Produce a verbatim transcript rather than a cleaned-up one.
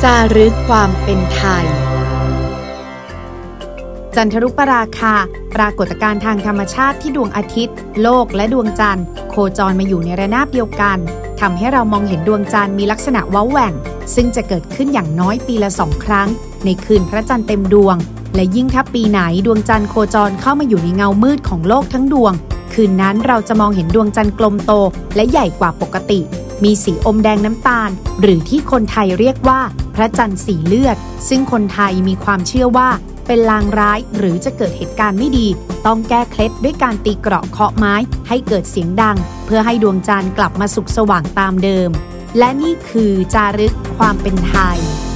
จารึกความเป็นไทยจันทรุปราคาปรากฏการณ์ทางธรรมชาติที่ดวงอาทิตย์โลกและดวงจันทร์โคจรมาอยู่ในระนาบเดียวกันทำให้เรามองเห็นดวงจันทร์มีลักษณะเว้าแหว่งซึ่งจะเกิดขึ้นอย่างน้อยปีละสองครั้งในคืนพระจันทร์เต็มดวงและยิ่งถ้าปีไหนดวงจันทร์โคจรเข้ามาอยู่ในเงามืดของโลกทั้งดวงคืนนั้นเราจะมองเห็นดวงจันทร์กลมโตและใหญ่กว่าปกติมีสีอมแดงน้ำตาลหรือที่คนไทยเรียกว่าพระจันทร์สีเลือดซึ่งคนไทยมีความเชื่อว่าเป็นลางร้ายหรือจะเกิดเหตุการณ์ไม่ดีต้องแก้เคล็ดด้วยการตีเกราะเคาะไม้ให้เกิดเสียงดังเพื่อให้ดวงจันทร์กลับมาสุขสว่างตามเดิมและนี่คือจารึกความเป็นไทย